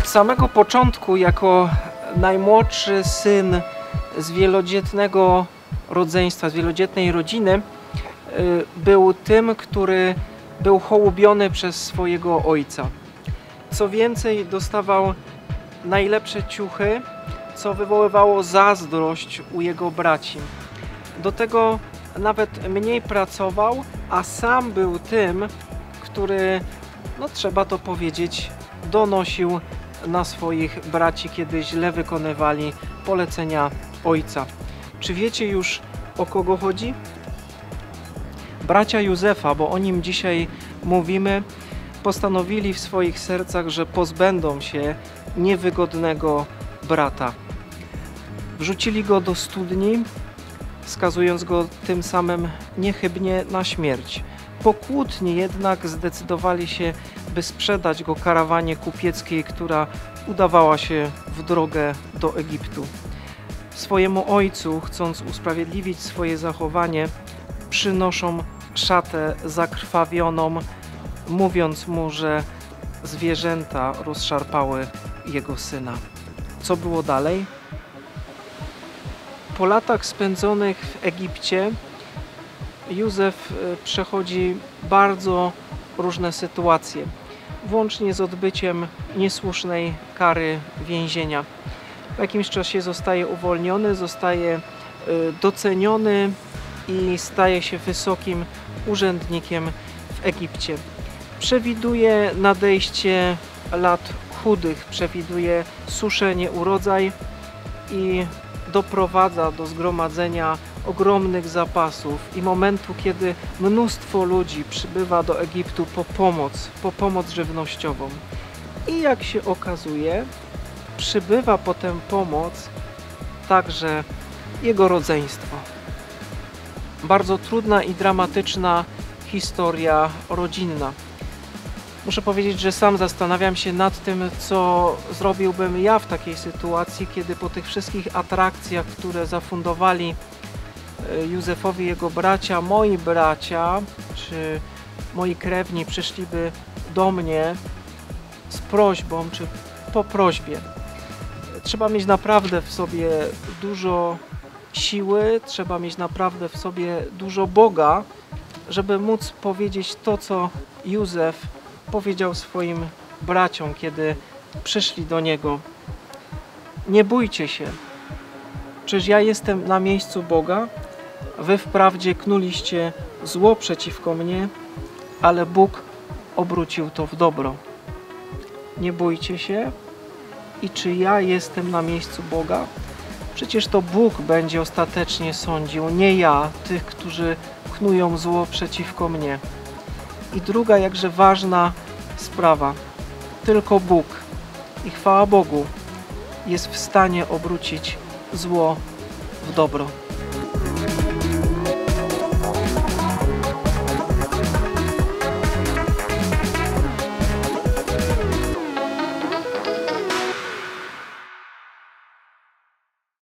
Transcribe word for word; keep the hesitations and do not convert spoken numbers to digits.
samego początku, jako najmłodszy syn z wielodzietnego rodzeństwa, z wielodzietnej rodziny, był tym, który był hołubiony przez swojego ojca. Co więcej, dostawał najlepsze ciuchy, co wywoływało zazdrość u jego braci. Do tego nawet mniej pracował, a sam był tym, który, no trzeba to powiedzieć, donosił na swoich braci, kiedy źle wykonywali polecenia ojca. Czy wiecie już, o kogo chodzi? Bracia Józefa, bo o nim dzisiaj mówimy, postanowili w swoich sercach, że pozbędą się niewygodnego brata. Wrzucili go do studni, skazując go tym samym niechybnie na śmierć. Po kłótni jednak zdecydowali się, by sprzedać go karawanie kupieckiej, która udawała się w drogę do Egiptu. Swojemu ojcu, chcąc usprawiedliwić swoje zachowanie, przynoszą szatę zakrwawioną, mówiąc mu, że zwierzęta rozszarpały jego syna. Co było dalej? Po latach spędzonych w Egipcie Józef przechodzi bardzo różne sytuacje, włącznie z odbyciem niesłusznej kary więzienia. W jakimś czasie zostaje uwolniony, zostaje doceniony i staje się wysokim urzędnikiem w Egipcie. Przewiduje nadejście lat chudych, przewiduje suszenie urodzaj i doprowadza do zgromadzenia ogromnych zapasów i momentu, kiedy mnóstwo ludzi przybywa do Egiptu po pomoc, po pomoc żywnościową. I jak się okazuje, przybywa potem pomoc także jego rodzeństwo. Bardzo trudna i dramatyczna historia rodzinna. Muszę powiedzieć, że sam zastanawiam się nad tym, co zrobiłbym ja w takiej sytuacji, kiedy po tych wszystkich atrakcjach, które zafundowali Józefowi jego bracia, moi bracia, czy moi krewni przyszliby do mnie z prośbą, czy po prośbie. Trzeba mieć naprawdę w sobie dużo siły, trzeba mieć naprawdę w sobie dużo Boga, żeby móc powiedzieć to, co Józef powiedział swoim braciom, kiedy przyszli do niego. Nie bójcie się, przecież ja jestem na miejscu Boga, wy wprawdzie knuliście zło przeciwko mnie, ale Bóg obrócił to w dobro. Nie bójcie się. I czy ja jestem na miejscu Boga? Przecież to Bóg będzie ostatecznie sądził, nie ja, tych, którzy knują zło przeciwko mnie. I druga, jakże ważna sprawa. Tylko Bóg i chwała Bogu jest w stanie obrócić zło w dobro.